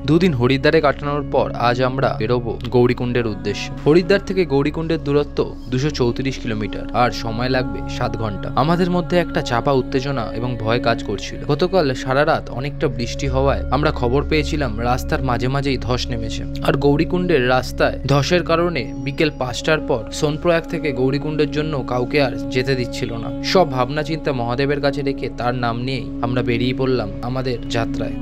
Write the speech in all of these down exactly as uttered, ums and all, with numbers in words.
দুদিন হরিদ্বারে কাটানোর পর আজ আমরা বেরোবো গৌরীকুণ্ডের উদ্দেশ্যে। হরিদ্বার থেকে গৌরীকুণ্ডের দূরত্ব দুশো চৌত্রিশ কিলোমিটার আর সময় লাগবে সাত ঘন্টা। আমাদের মধ্যে একটা চাপা উত্তেজনা এবং ভয় কাজ করছিল। গতকাল সারা রাত অনেকটা বৃষ্টি হওয়ায় আমরা খবর পেয়েছিলাম রাস্তার মাঝে মাঝেই ধস নেমেছে। আর গৌরীকুণ্ডের রাস্তায় ধসের কারণে বিকেল পাঁচটার পর সোনপ্রয়াগ থেকে গৌরীকুণ্ডের জন্য কাউকে আর যেতে দিচ্ছিল না। সব ভাবনা চিন্তা মহাদেবের কাছে রেখে তার নাম নিয়েই আমরা বেরিয়ে পড়লাম আমাদের যাত্রায়।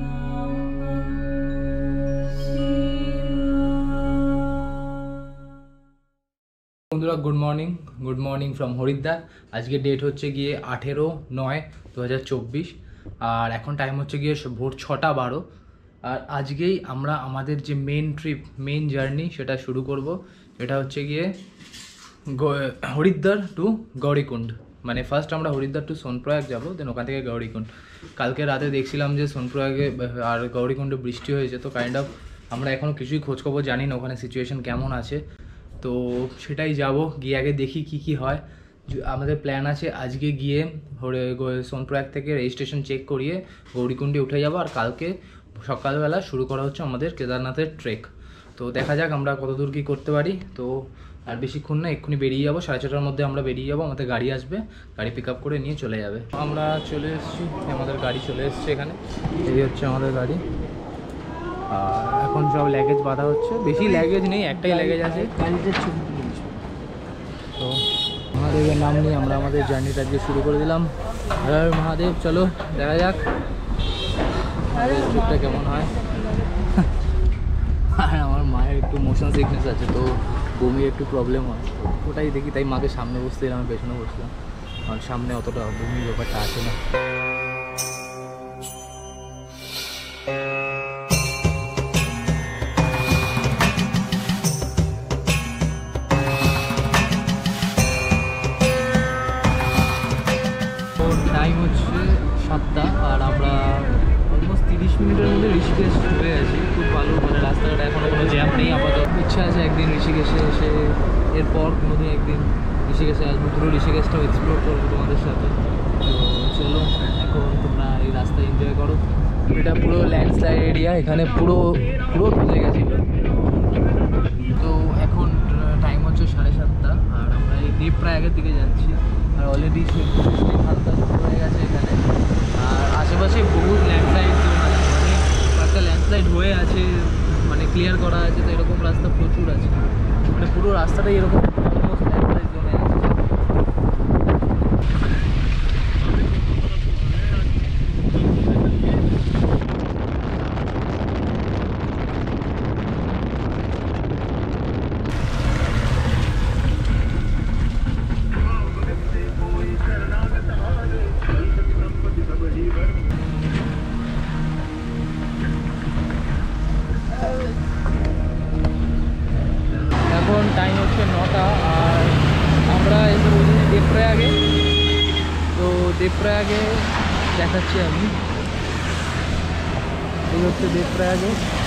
বন্ধুরা, good morning good morning from Haridwar. আজকে ডেট হচ্ছে গিয়ে আঠেরো নয় দু হাজার চব্বিশ আর এখন টাইম হচ্ছে গিয়ে ভোর ছটা বারো। আর আজকেই আমরা আমাদের যে মেন ট্রিপ মেন জার্নি সেটা শুরু করব। এটা হচ্ছে গিয়ে হরিদ্বার টু গৌরীকুণ্ড। মানে ফার্স্ট আমরা হরিদ্বার টু সোনপ্রয়াগ যাবো, দেন ওখান থেকে গৌরীকুণ্ড। কালকে রাতে দেখছিলাম যে সোনপ্রয়াগে আর গৌরীকুণ্ডে বৃষ্টি হয়েছে, তো কাইন্ড অফ আমরা এখনও কিছুই খোঁজখবর জানি না ওখানে সিচুয়েশন কেমন আছে। তো সেটাই যাব, গিয়ে আগে দেখি কি কি হয়। আমাদের প্ল্যান আছে আজকে গিয়ে সোনপ্রয়াগ থেকে রেজিস্ট্রেশন চেক করিয়ে গৌরীকুণ্ডে উঠে যাব, আর কালকে সকালবেলা শুরু করা হচ্ছে আমাদের কেদারনাথের ট্রেক। তো দেখা যাক আমরা কত দূর কী করতে পারি। তো আর বেশিক্ষণ না, এক্ষুনি বেরিয়ে যাবো, সাড়ে ছটার মধ্যে আমরা বেরিয়ে যাবো। আমাদের গাড়ি আসবে, গাড়ি পিক আপ করে নিয়ে চলে যাবে। আমরা চলে এসেছি, আমাদের গাড়ি চলে এসছে এখানে। এই হচ্ছে আমাদের গাড়ি। আর এখন সব ল্যাগেজ বাঁধা হচ্ছে, বেশি ল্যাগেজ নেই, একটাই ল্যাগেজ আছে। তো মহাদেবের নাম নিয়ে আমরা আমাদের জার্নিটা আজকে শুরু করে দিলাম। হর মহাদেব, চলো দেখা যাক ট্রিপটা কেমন হয়। আর আমার মায়ের একটু মোশন সিকনেস আছে, তো বমির একটু প্রবলেম হয়, ওটাই দেখি, তাই মাকে সামনে বসতে দিলাম, আমি পেছনে বসলাম, কারণ সামনে অতটা বমির ব্যাপারটা আসে না। টাইম হচ্ছে সাতটা আর আমরা অলমোস্ট তিরিশ মিনিটের মধ্যে ঋষিকেশ হয়ে আছি। খুব ভালো, মানে রাস্তাঘাটে এখনও কোনো জ্যাম নেই। আপাতত ইচ্ছা আছে একদিন ঋষিকেশে এসে এরপর কোনো দিন একদিন ঋষিকেশে আসবো, পুরো ঋষিকেশটাও এক্সপ্লোর করবো তোমাদের সাথে। তো চলো, এখন তোমরা এই রাস্তা এনজয় করো। এটা পুরো ল্যান্ডস্লাইড এরিয়া, এখানে পুরো পুরো ভিজে গেছিলো। তো এখন টাইম হচ্ছে সাড়ে সাতটা আর আমরা এই দেবপ্রয়াগের দিকে যাচ্ছি। আর অলরেডি বৃষ্টি হালকা শুরু হয়ে গেছে এখানে। আর আশেপাশে বহু ল্যান্ডস্লাইড জোন আছে, মানে একটা ল্যান্ডস্লাইড হয়ে আছে, মানে ক্লিয়ার করা আছে। তো এরকম রাস্তা প্রচুর আছে, মানে পুরো রাস্তাটাই এরকম অলমোস্ট ল্যান্ডস্লাইড জোনে আছে। এখন টাইম হচ্ছে নটা আর আমরা এসে বলছি দেবপ্রয়াগে। তো দেবপ্রয়াগে দেখাচ্ছি আমি, এই হচ্ছে দেবপ্রয়াগে।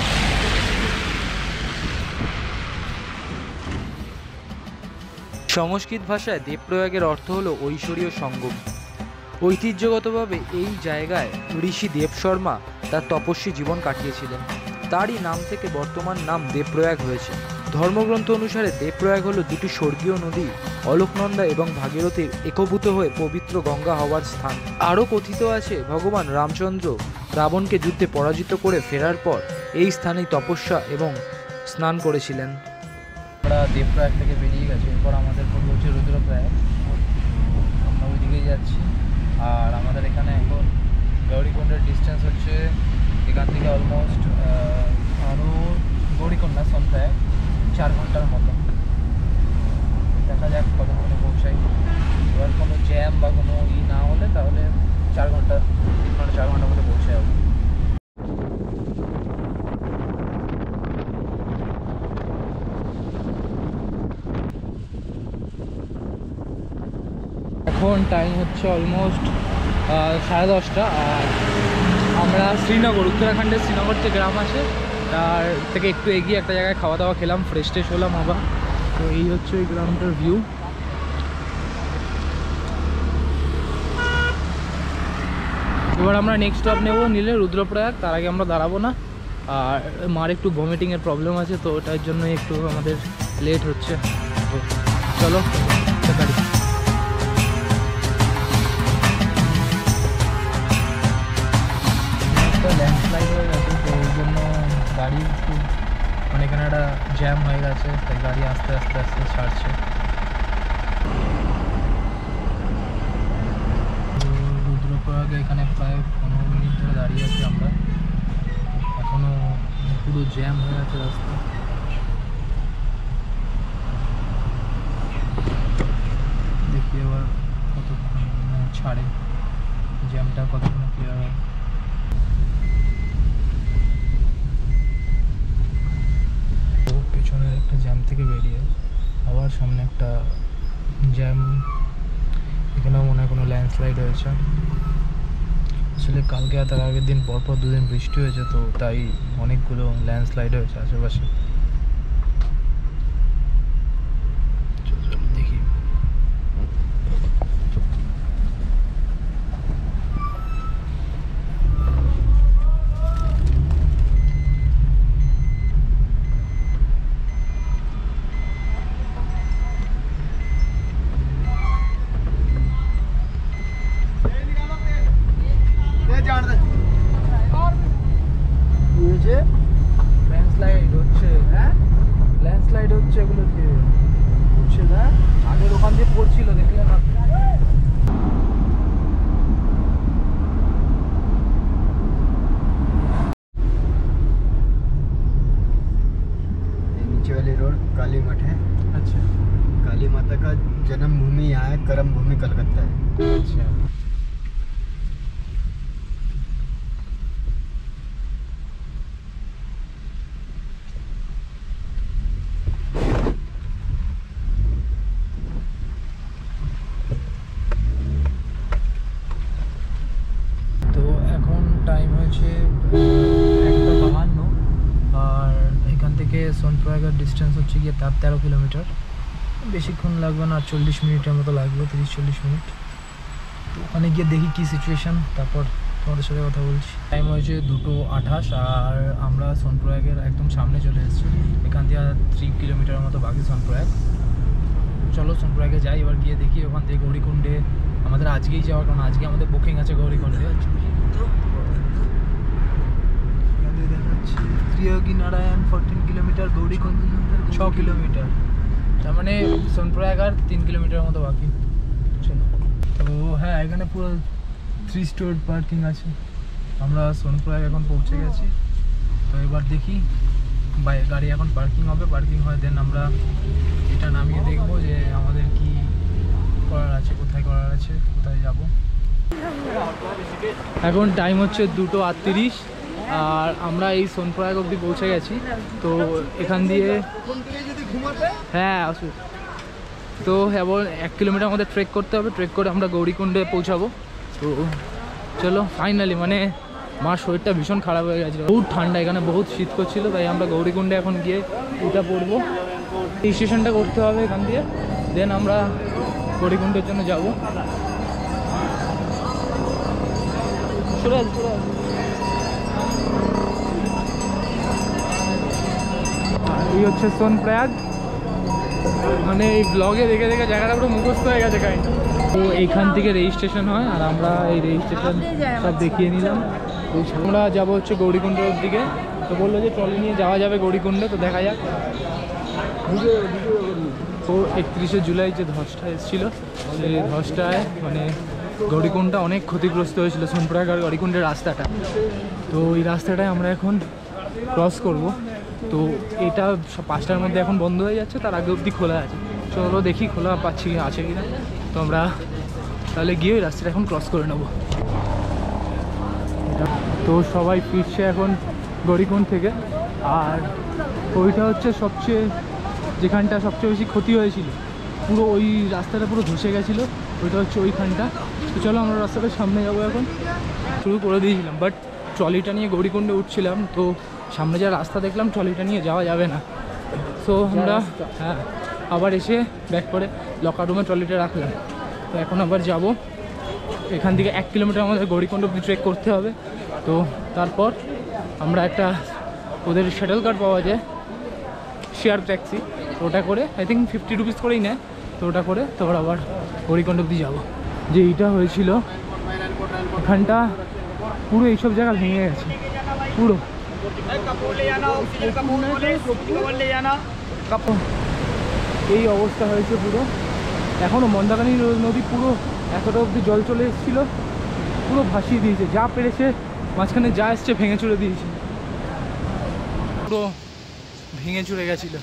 সংস্কৃত ভাষায় দেবপ্রয়াগের অর্থ হলো ঐশ্বরীয় সঙ্গম। ঐতিহ্যগতভাবে এই জায়গায় ঋষি দেব শর্মা তার তপস্বী জীবন কাটিয়েছিলেন। তারই নাম থেকে বর্তমান নাম দেবপ্রয়াগ হয়েছে। ধর্মগ্রন্থ অনুসারে দেবপ্রয়াগ হলো দুটি স্বর্গীয় নদী অলকনন্দা এবং ভাগীরথীর একীভূত হয়ে পবিত্র গঙ্গা হওয়ার স্থান। আরও কথিত আছে ভগবান রামচন্দ্র রাবণকে যুদ্ধে পরাজিত করে ফেরার পর এই স্থানেই তপস্যা এবং স্নান করেছিলেন। আমরা দেবপ্রয়াগ থেকে বেরিয়ে গেছি, এরপর আমাদের পড়বে হচ্ছে রুদ্রপ্রয়াগ। আমরা ওইদিকেই যাচ্ছি। আর আমাদের এখানে এখন গৌরীকুণ্ডের ডিস্টেন্স হচ্ছে এখান থেকে অলমোস্ট আরও গৌরীকুণ্ড না সোনপ্রয়াগ চার ঘন্টার মতো। দেখা যাক কতক্ষণে পৌঁছাই। এবার কোনো জ্যাম বা কোনো ই না হলে তাহলে চার ঘন্টা তিন ঘন্টা চার ঘন্টার মধ্যে পৌঁছে যাবো। এখন টাইম হচ্ছে অলমোস্ট সাড়ে দশটা আর আমরা শ্রীনগর, উত্তরাখণ্ডের শ্রীনগর যে গ্রাম আছে তার থেকে একটু এগিয়ে একটা জায়গায় খাওয়া দাওয়া খেলাম, ফ্রেশ ট্রেশ হলাম আবার। তো এই হচ্ছে ওই গ্রামটার ভিউ। এবার আমরা নেক্সট স্টপ নেব নিলে রুদ্রপ্রয়াগ, তার আগে আমরা দাঁড়াবো না। আর মার একটু ভমিটিংয়ের প্রবলেম আছে, তো ওটার জন্য একটু আমাদের লেট হচ্ছে। তো চলো গাড়ি ল্যান্ডস্লাইড হয়ে গেছে, তো ওই জন্য গাড়ি একটু মানে এখানে একটা জ্যাম হয়ে গেছে, তাই গাড়ি আস্তে আস্তে আস্তে ছাড়ছে। রুদ্রপ্রয়াগে এখানে প্রায় পনেরো মিনিট ধরে দাঁড়িয়ে আছি আমরা, এখনও পুরো জ্যাম হয়ে আছে রাস্তা। দেখি এবার কতক্ষণ ছাড়ে, জ্যামটা কতক্ষণ ক্লিয়ার হয়। পেছনের একটা জ্যাম থেকে বেরিয়ে আবার সামনে একটা জ্যাম, এখানেও মনে হয় কোনো ল্যান্ডস্লাইড হয়েছে। আসলে কালকে আর তার আগের দিন পরপর দুদিন বৃষ্টি হয়েছে, তো তাই অনেকগুলো ল্যান্ডস্লাইড হয়েছে আশেপাশে। দেখি ল্যান্ডস্লাইড হচ্ছে, হ্যাঁ ল্যান্ডস্লাইড হচ্ছে, এগুলো দিয়ে হচ্ছে না, আগের ওখান দিয়ে পড়ছিল দেখলে না। नीचे वाली रोड काली मठ है। अच्छा, काली माता का जन्म भूमि यहाँ है, कर्म भूमि कलकत्ता है। अच्छा। তো এখন টাইম হয়েছে একটা বাহান্ন, আর এখান থেকে সোনপ্রয়াগের ডিস্টেন্স হচ্ছে গিয়ে তার তেরো কিলোমিটার। বেশিক্ষণ লাগবে না, চল্লিশ মিনিটের মতো লাগবে, তিরিশ চল্লিশ মিনিট। তো ওখানে গিয়ে দেখি কী সিচুয়েশান, তারপর তোমাদের সাথে কথা বলছি। টাইম হয়েছে দুটো আঠাশ, আর আমরা সোনপ্রয়াগের একদম সামনে চলে এসেছি। এখান থেকে থ্রি কিলোমিটার মতো বাকি সোনপ্রয়াগ। চলো সোনপ্রয়াগে যাই, এবার গিয়ে দেখি ওখান থেকে গৌরীকুণ্ডে আমাদের আজকেই যাওয়া, কারণ আজকে আমাদের বুকিং আছে গৌরীকুণ্ডে। দেখাচ্ছি ত্রিয়োগী নারায়ণ ফোরটিন কিলোমিটার, গৌরীকুণ্ড ছ কিলোমিটার, তার মানে সোনপ্রয়াগ আর তিন কিলোমিটার মতো বাকি। চলো, তো হ্যাঁ এখানে পুরো থ্রি স্টোর পার্কিং আছে। আমরা সোনপ্রয়াগ এখন পৌঁছে গেছি, তো এবার দেখি বাই গাড়ি এখন পার্কিং হবে, পার্কিং হয় দেন আমরা এটা নামিয়ে দেখবো যে আমাদের কি করার আছে, কোথায় করার আছে, কোথায় যাব। এখন টাইম হচ্ছে দুটো আটত্রিশ, আর আমরা এই সোনপ্রয়াগ অবধি পৌঁছে গেছি। তো এখান দিয়ে হ্যাঁ আসুন, তো এবার এক কিলোমিটার আমাদের ট্রেক করতে হবে, ট্রেক করে আমরা গৌরীকুণ্ডে পৌঁছাবো। তো চলো ফাইনালি, মানে মার শরীরটা ভীষণ খারাপ হয়ে গেছিলো, বহুত ঠান্ডা, এখানে বহুত শীত করছিল, তাই আমরা গৌরীকুণ্ডে এখন গিয়ে উঠা পড়বো। এই স্টেশনটা করতে হবে এখান দিয়ে, দেন আমরা গৌরীকুণ্ডের জন্য যাবো। চলে আসি চলে আসি। এই হচ্ছে সোনপ্রয়াগ, মানে এই ব্লগে দেখে দেখে জায়গাটা পুরো মুখস্থ হয়ে গেছে কাইন্ড। তো এইখান থেকে রেজিস্ট্রেশন হয়, আর আমরা এই রেজিস্ট্রেশন সব দেখিয়ে নিলাম। তো আমরা যাবো হচ্ছে গৌরীকুণ্ডের দিকে, তো বললো যে ট্রলি নিয়ে যাওয়া যাবে গৌরীকুণ্ডে, তো দেখা যাক। তো একত্রিশে জুলাই যে ধসটা এসেছিলো, সেই ধসটায় মানে গৌরীকুণ্ডটা অনেক ক্ষতিগ্রস্ত হয়েছিল, সোনপ্রয়াগ আর গৌরীকুণ্ডের রাস্তাটা। তো এই রাস্তাটায় আমরা এখন ক্রস করব। তো এটা পাঁচটার মধ্যে এখন বন্ধ হয়ে যাচ্ছে, তার আগে অবধি খোলা আছে। চলো দেখি খোলা পাচ্ছি আছে কি না। তো আমরা তাহলে গিয়ে ওই রাস্তাটা এখন ক্রস করে নেব। তো সবাই ফিরছে এখন গৌরীকুণ্ড থেকে, আর ওইটা হচ্ছে সবচেয়ে যেখানটা সবচেয়ে বেশি ক্ষতি হয়েছিল, পুরো ওই রাস্তাটা পুরো ধসে গেছিলো, ওইটা হচ্ছে ওইখানটা। তো চলো আমরা রাস্তাটার সামনে যাবো, এখন শুরু করে দিয়েছিলাম, বাট ট্রলিটা নিয়ে গৌরীকুণ্ডে উঠছিলাম, তো সামনে যা রাস্তা দেখলাম ট্রলিটা নিয়ে যাওয়া যাবে না। সো আমরা হ্যাঁ আবার এসে ব্যাক করে লকার রুমে ট্রলিটা রাখলাম। তো এখন আবার যাব, এখান থেকে এক কিলোমিটার আমাদের গৌরীকুণ্ড অবধি ট্রেক করতে হবে। তো তারপর আমরা একটা ওদের শাটল কার পাওয়া যায়, শেয়ার ট্যাক্সি, ওটা করে আই থিঙ্ক ফিফটি রুপিস করেই নেয়। তো ওটা করে তারপর আবার গৌরীকুণ্ড অব্দি যাবো। যে এইটা হয়েছিল এখানটা পুরো এইসব জায়গা ভেঙে গেছে পুরো। এই অবস্থা হয়েছে পুরো। এখনও মন্দাকানী নদী পুরো এতটা অবধি জল চলে এসেছিলো, পুরো ভাসিয়ে দিয়েছে, যা পেরেছে মাঝখানে যা এসছে ভেঙে চুরে দিয়েছে, পুরো ভেঙে চুরে গেছিলো।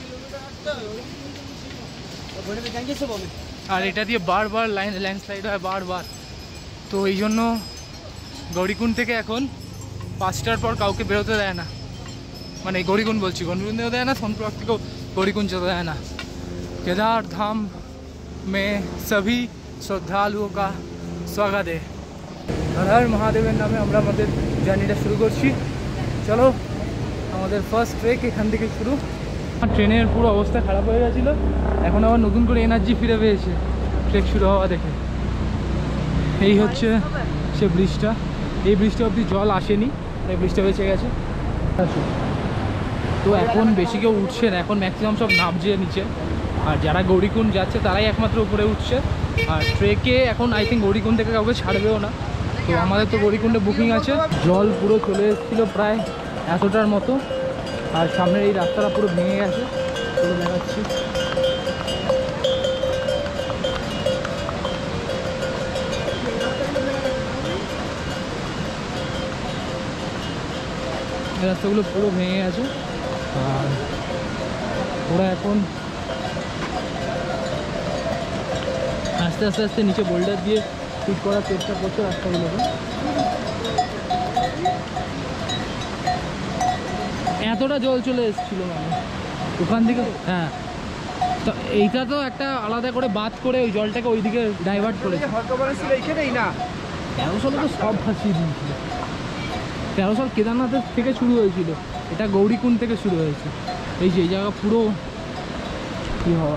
আর এটা দিয়ে বারবার লাইন ল্যান্ডস্লাইড হয় বারবার। তো এই জন্য গৌরীকুণ্ড থেকে এখন পাঁচটার পর কাউকে বেরোতে দেয় না, মানে গৌরীকুণ্ড বলছি, গৌরীকুণ্ডেও দেয় না, সোনপ্রয়াগ থেকেও गौरीकुंड चला है ना। केदार धाम में सभी श्रद्धालुओं का स्वागत है। हर हर महादेवेर नामे আমরা আমাদের জার্নিটা শুরু করছি। চলো, আমাদের ফার্স্ট ট্রেক এখান থেকে শুরু। ট্রেনের পুরো অবস্থা খারাপ হয়ে গেছিলো, এখন আবার নতুন করে এনার্জি ফিরে পেয়েছে ট্রেক শুরু হওয়া দেখে। এই হচ্ছে সে ব্রিজটা, এই ব্রিজটা অবধি জল আসেনি, এই ব্রিজটা বেঁচে গেছে। তো এখন বেশি কেউ উঠছে না, এখন ম্যাক্সিমাম সব নামছে নিচে, আর যারা গৌরীকুণ্ড যাচ্ছে তারাই একমাত্র উপরে উঠছে। আর ট্রেকে এখন আই থিঙ্ক গৌরীকুণ্ড থেকে কাউকে ছাড়বেও না। তো আমাদের তো গৌরীকুণ্ডে বুকিং আছে। জল পুরো চলে এসেছিলো প্রায় এতটার মতো, আর সামনের এই রাস্তাটা পুরো ভেঙে গেছে, পুরো দেখাচ্ছি। এই রাস্তাগুলো পুরো ভেঙে গেছে, আর ওরা এখন আস্তে আস্তে আস্তে নিচে বোল্ডার দিয়ে ঠিক করার চেষ্টা করছে রাস্তাগুলোকে। এতটা জল চলে এসেছিল মানে ওখান থেকে। হ্যাঁ, তো এইটা তো একটা আলাদা করে বাদ করে ওই জলটাকে ওইদিকে ডাইভার্ট করেছে। তেরো সালে তো সব ভাসিয়ে দিয়েছিল। তেরো সাল কেদারনাথের থেকে শুরু হয়েছিল, এটা গৌরীকুণ্ড থেকে শুরু হয়েছে। এই যে এই জায়গা পুরো কি হওয়া,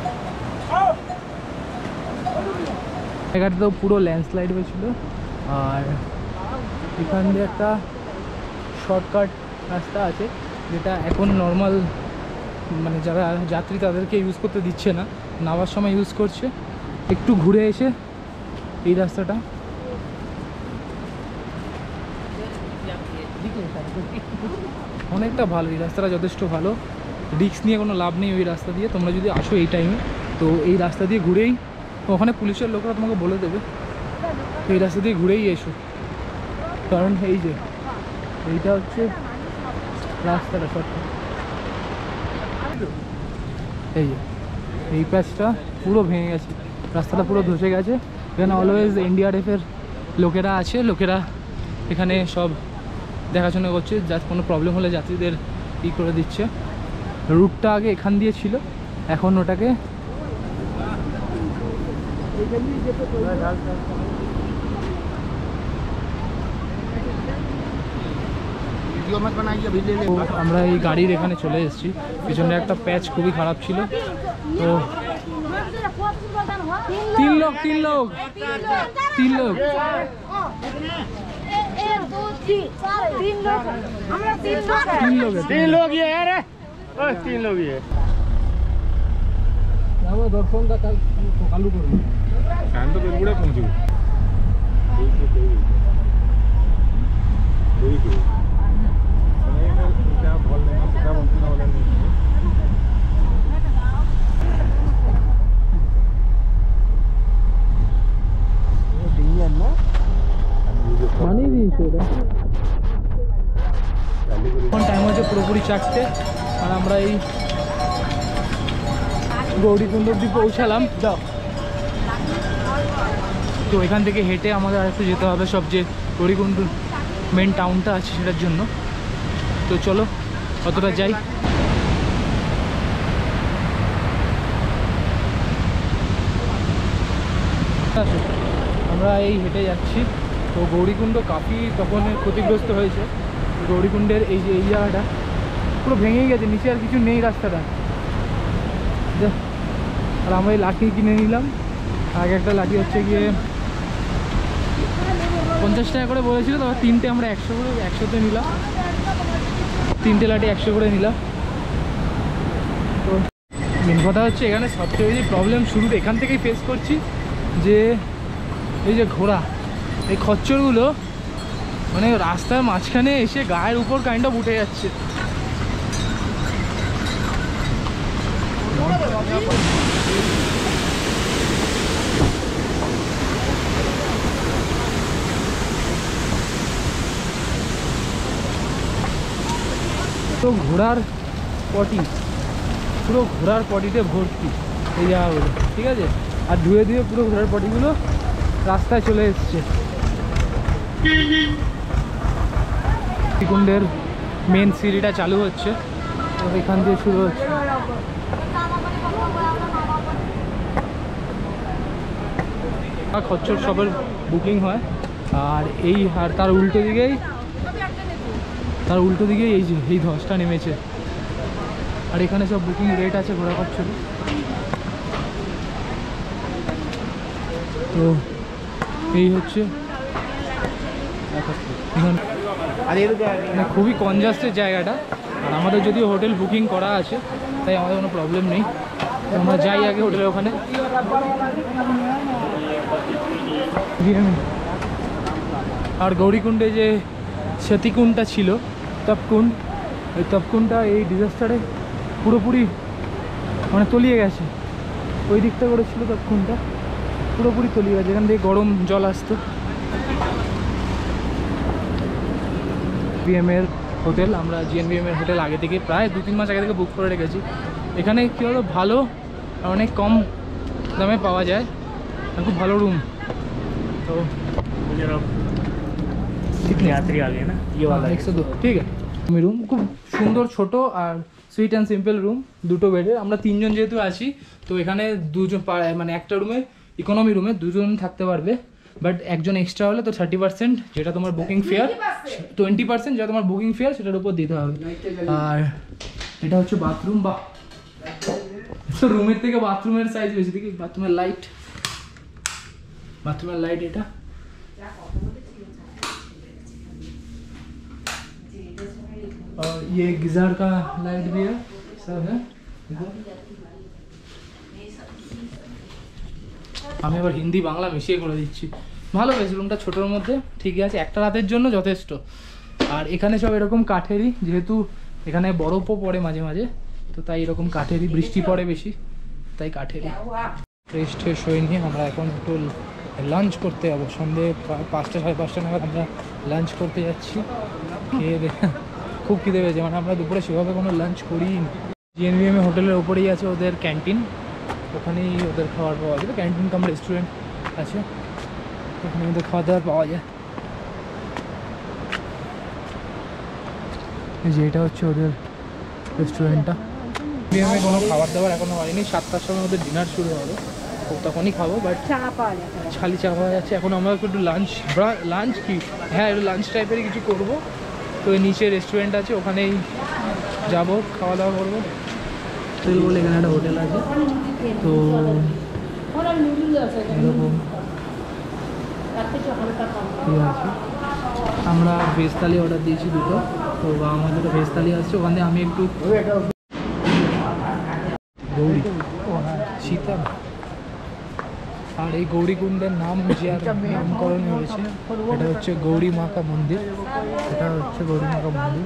জায়গাটা তো পুরো ল্যান্ডস্লাইড হয়েছিল। আর এখান দিয়ে একটা শর্টকাট রাস্তা আছে, যেটা এখন নর্মাল মানে যারা যাত্রী তাদেরকে ইউজ করতে দিচ্ছে না, নামার সময় ইউজ করছে। একটু ঘুরে এসে এই রাস্তাটা অনেকটা ভালো, এই রাস্তাটা যথেষ্ট ভালো। রিস্ক নিয়ে কোনো লাভ নেই ওই রাস্তা দিয়ে। তোমরা যদি আসো এই টাইমে তো এই রাস্তা দিয়ে ঘুরেই, ওখানে পুলিশের লোকরা তোমাকে বলে দেবে তো এই রাস্তা দিয়ে ঘুরেই এসো। কারণ এই যে এইটা হচ্ছে রাস্তাটা শর্টকাট, এই যে এই প্যাচটা পুরো ভেঙে গেছে, রাস্তাটা পুরো ধসে গেছে। এখানে অলওয়েজ এনডিআরএফের লোকেরা আছে, লোকেরা এখানে সব দেখাশোনা করছে, যাতে কোনো প্রবলেম হলে যাত্রীদের ই করে দিচ্ছে। রুটটা আগে এখান দিয়ে ছিল, এখন ওটাকে আমরা এই গাড়ির এখানে চলে এসেছি। পিছনে একটা প্যাচ খুবই খারাপ ছিল। তো তিন লোক তিন লোক তিন লোক तीन लोग तीन लोग तीन लोग ये है रे, ओए तीन लोग ये जाओ दर्शन का कल चालू करो शाम तो बेलगुड़ा पहुंचो कोई कोई समय का क्या बोल रहे हैं क्या बोलते हैं वाला नहीं ये डिंगन ना पानी दी সেটা এখন টাইম হচ্ছে পুরোপুরি চারটে, আর আমরা এই গৌরীকুণ্ড অবধি পৌঁছালাম। তো এখান থেকে হেঁটে আমাদের আর একটু যেতে হবে সব যে গৌরীকুণ্ড মেন টাউনটা আছে সেটার জন্য। তো চলো অতটা যাই। আমরা এই হেঁটে যাচ্ছি। তো গৌরীকুণ্ড কাফি তখন ক্ষতিগ্রস্ত হয়েছে। গৌরীকুণ্ডের এই যে এই জায়গাটা পুরো ভেঙেই গেছে, নিচে আর কিছু নেই রাস্তাটা। আর আমরা এই লাঠি কিনে নিলাম, আগে একটা লাঠি হচ্ছে গিয়ে পঞ্চাশ টাকা করে বলেছিল, তারপর তিনটে আমরা একশো করে একশোতে নিলাম। তিনটে লাঠি একশো করে নিলাম। তো মেন কথা হচ্ছে এখানে সবচেয়ে বেশি প্রবলেম শুরু এখান থেকেই ফেস করছি, যে এই যে ঘোড়া, এই খচ্চরগুলো মানে রাস্তার মাঝখানে এসে গায়ের উপর কাইন্ড অফ উঠে যাচ্ছে। তো ঘোড়ার পটি, পুরো ঘোড়ার পটিতে ভর্তি এই জায়গাগুলো, ঠিক আছে। আর ধুয়ে ধুয়ে পুরো ঘোড়ার পটিগুলো রাস্তায় চলে এসছে। কুণ্ডের মেন সিঁড়িটা চালু হচ্ছে, তো এখান দিয়ে শুরু হচ্ছে। খচ্চর সবের বুকিং হয়, আর এই আর তার উল্টো দিকেই তার উল্টো দিকেই এই যে এই ধসটা নেমেছে, আর এখানে সব বুকিং রেট আছে ঘোড়া খচ্চর। তো এই হচ্ছে মানে খুবই কনজাস্টেড জায়গাটা। আর আমাদের যদিও হোটেল বুকিং করা আছে, তাই আমাদের কোনো প্রবলেম নেই। তো আমরা যাই আগে হোটেলের ওখানে। আর গৌরীকুণ্ডে যে সতীকুণ্ডটা ছিল, তপকুণ্ড, ওই তপকুণ্ডটা এই ডিজাস্টারে পুরোপুরি মানে তলিয়ে গেছে। ওই দিকটা করে ছিল তপকুণ্ডটা, পুরোপুরি তলিয়ে গেছে। এখান থেকে গরম জল আসতো। বিএম এর হোটেল, আমরা জিএনবিএম এর হোটেল আগে থেকে প্রায় দু তিন মাস আগে থেকে বুক করে রেখেছি। এখানে কী হলো, ভালো আর অনেক কম দামে পাওয়া যায়, খুব ভালো রুম। তো यात्री आ गए ना, ये वाला একশো দু, ঠিক আছে। আমি রুম খুব সুন্দর, ছোট আর সুইট অ্যান্ড সিম্পল রুম, দুটো বেডে। আমরা তিনজন যেহেতু আছি, তো এখানে দুজন মানে একটা রুমে ইকোনমি রুমে দুজন থাকতে পারবে, বাট একজন এক্সট্রা হলে তো থার্টি পার্সেন্ট যেটা তোমার বুকিং ফেয়ার, টোয়েন্টি পার্সেন্ট যেটা তোমার বুকিং ফেয়ার সেটার উপর দিতে হবে। আর এটা হচ্ছে বাথরুম। বা তো রুমের থেকে বাথরুমের সাইজ বেশি, দেখি বাথরুমের লাইট, বাথরুমের লাইট এটা। और ये गीजर का लाइट भी है, सब है। আমি আবার হিন্দি বাংলা মিশিয়ে করে দিচ্ছি। ভালো বেশ, রুমটা ছোটোর মধ্যে ঠিকই আছে, একটা রাতের জন্য যথেষ্ট। আর এখানে সব এরকম কাঠেরই, যেহেতু এখানে বরফও পড়ে মাঝে মাঝে, তো তাই এরকম কাঠেরই, বৃষ্টি পড়ে বেশি, তাই কাঠেরই। ফ্রেশ ট্রেশ হয়ে নিয়ে আমরা এখন একটু লাঞ্চ করতে যাবো। সন্ধ্যে পাঁচটা সাড়ে পাঁচটা নাগাদ আমরা লাঞ্চ করতে যাচ্ছি। খেয়ে দেখে খুব খিদে পেয়েছে, মানে আমরা দুপুরে সেভাবে কোনো লাঞ্চ করিনি। জিএনবিএম হোটেলের ওপরেই আছে ওদের ক্যান্টিন, ওখানেই ওদের খাবার পাওয়া যায়। ক্যান্টিন কাম রেস্টুরেন্ট আছে, ওখানে ওদের খাওয়া দাওয়া পাওয়া যায়। যে এটা হচ্ছে ওদের রেস্টুরেন্টটা। জিএনবিএমে কোনো খাবার দাবার এখনও হয়নি, সাতটার সময় ওদের ডিনার শুরু হবে, তো তখনই খাবো। বাট খালি চা পাওয়া যাচ্ছে। এখন আমরা একটু লাঞ্চ লাঞ্চ কি হ্যাঁ একটু লাঞ্চ টাইপেরই কিছু করবো। তো নিচে রেস্টুরেন্ট আছে, ওখানেই যাবো, খাওয়া দাওয়া করবো। হোটেল বলে এখানে একটা হোটেল আছে, তো এরকম ঠিক আছে। আমরা ভেজ থালি অর্ডার দিয়েছি দুটো, তো আমার দুটো ভেজ থালি আসছে। ওখানে আমি একটু গৌরী সীতা, আর এই গৌরীকুণ্ডের নাম যে নামকরণ হয়েছে, এটা হচ্ছে গৌরী মাকা মন্দির। এটা হচ্ছে গৌরী মাকা মন্দির।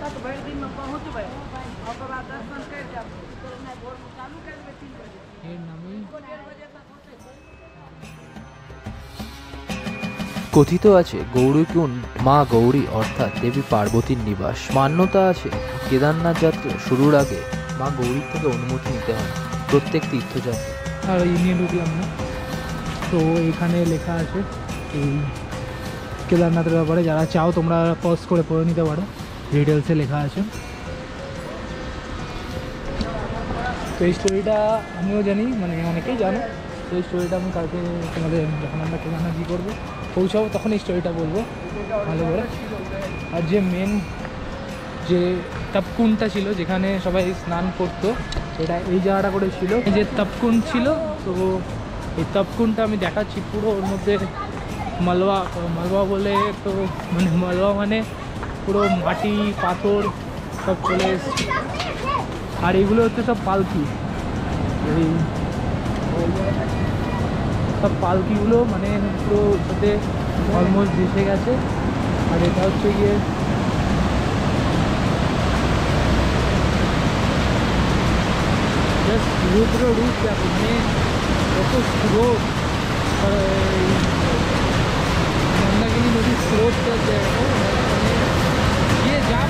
এর নামেই কথিত আছে গৌরীকুণ্ড মা গৌরী অর্থাৎ দেবী পার্বতীর নিবাস। মান্যতা আছে কেদারনাথ যাত্রা শুরুর আগে মা গৌরীর থেকে অনুমতি নিতে হয় প্রত্যেক তীর্থযাত্রা। আর এই নিয়ে ঢুকলাম না। তো এখানে লেখা আছে এই কেদারনাথের ব্যাপারে, যারা চাও তোমরা পজ করে পড়ে নিতে পারো, ডিটেলসে লেখা আছে। তো এই স্টোরিটা আমিও জানি, মানে অনেকেই জানো। তো এই স্টোরিটা আমি কালকে তোমাদের যখন আমরা কেদারনাথ জি করবো পৌঁছাবো তখন এই স্টোরিটা বলবো ভালো করে। আর যে মেন যে তপকুণ্ডটা ছিল যেখানে সবাই স্নান করতো, সেটা এই জায়গাটা করে ছিল যে তপকুণ্ড ছিল। তো এই তপকুণ্ডটা আমি দেখাচ্ছি পুরো, ওর মধ্যে মালওয়া মালওয়া বলে, তো মানে মালওয়া মানে পুরো মাটি পাথর সব চলে এসছে। আর এগুলো হচ্ছে সব পালকি, এই সব পালকিগুলো মানে পুরো সাথে অলমোস্ট ভেসে গেছে। আর এটা হচ্ছে গিয়ে জাস্ট রুদ্র রূপ দেখো, মানে কত স্রোত, মন্দাকিনী নদীর স্রোতটা দেখো, মানে গিয়ে যা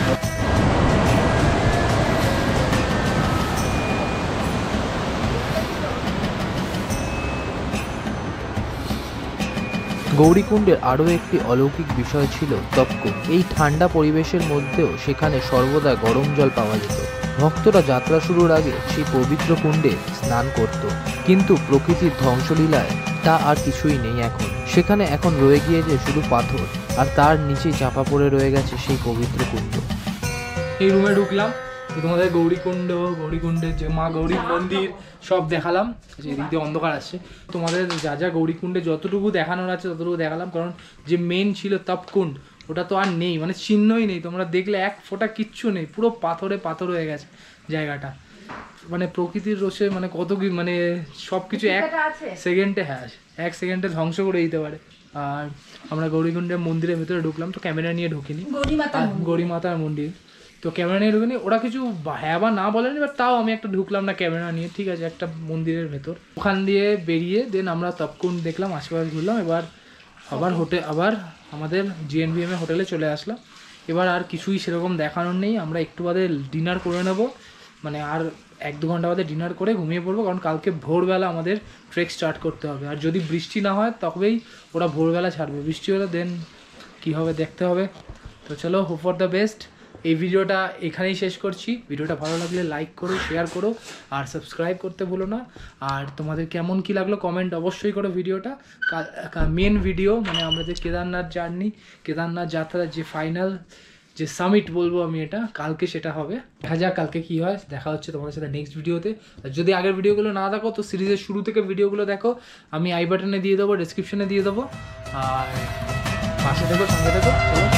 গৌরীকুণ্ডের আরও একটি অলৌকিক বিষয় ছিল তপকুণ্ড। এই ঠান্ডা পরিবেশের মধ্যেও সেখানে সর্বদা গরম জল পাওয়া যেত। ভক্তরা যাত্রা শুরুর আগে সেই পবিত্র কুণ্ডে স্নান করত, কিন্তু প্রকৃতির ধ্বংসলীলায় তা আর কিছুই নেই এখন। সেখানে এখন রয়ে গিয়েছে শুধু পাথর, আর তার নিচেই চাপা পড়ে রয়ে গেছে সেই পবিত্র কুণ্ড। এই রুমে ঢুকলাম, তো তোমাদের গৌরীকুণ্ড, গৌরীকুণ্ডের যে মা গৌরীর মন্দির সব দেখালাম। যে এদিক দিয়ে অন্ধকার আসছে, তোমাদের যা যা গৌরীকুণ্ডে যতটুকু দেখানোর আছে ততটুকু দেখালাম, কারণ যে মেন ছিল তপকুণ্ড ওটা তো আর নেই, মানে চিহ্নই নেই। তোমরা দেখলে এক ফোঁটা কিচ্ছু নেই, পুরো পাথরে পাথর হয়ে গেছে জায়গাটা। মানে প্রকৃতির রোষে মানে কত কি, মানে সব কিছু এক সেকেন্ডে, হ্যাঁ এক সেকেন্ডে ধ্বংস করে দিতে পারে। আর আমরা গৌরীকুণ্ডের মন্দিরের ভেতরে ঢুকলাম, তো ক্যামেরা নিয়ে ঢুকিনি, গৌরী মাতার মন্দির, তো ক্যামেরা নিয়ে ঢুকিনি। ওরা কিছু হ্যাঁ বা না বলেনি, বাট তাও আমি একটা ঢুকলাম না ক্যামেরা নিয়ে, ঠিক আছে, একটা মন্দিরের ভেতর। ওখান দিয়ে বেরিয়ে দেন আমরা তপকুণ্ড দেখলাম, আশেপাশে ঘুরলাম। এবার আবার হোটেল, আবার আমাদের জিএনভিএম এ হোটেলে চলে আসলাম। এবার আর কিছুই সেরকম দেখানোর নেই, আমরা একটু বাদে ডিনার করে নেব, মানে আর এক দু ঘন্টা বাদে ডিনার করে ঘুমিয়ে পড়বো, কারণ কালকে ভোরবেলা আমাদের ট্রেক স্টার্ট করতে হবে। আর যদি বৃষ্টি না হয় তবেই ওরা ভোরবেলা ছাড়বে, বৃষ্টি হলে দেন কী হবে দেখতে হবে। তো চলো, হোপ ফর দ্য বেস্ট। এই ভিডিওটা এখানেই শেষ করছি। ভিডিওটা ভালো লাগলে লাইক করো, শেয়ার করো, আর সাবস্ক্রাইব করতে ভুলো না। আর তোমাদের কেমন কি লাগলো কমেন্ট অবশ্যই করো। ভিডিওটা মেন ভিডিও, মানে আমরা যে কেদারনাথ জার্নি, কেদারনাথ যাত্রার যে ফাইনাল যে সামিট বলবো আমি, এটা কালকে সেটা হবে। দেখা যাক কালকে কি হয়। দেখা হচ্ছে তোমাদের সাথে নেক্সট ভিডিওতে। যদি আগের ভিডিওগুলো না দেখো তো সিরিজের শুরু থেকে ভিডিওগুলো দেখো, আমি আই বাটনে দিয়ে দেবো, ডেসক্রিপশনে দিয়ে দেবো। আর পাশে দেখো, সঙ্গে দেখো। চলো।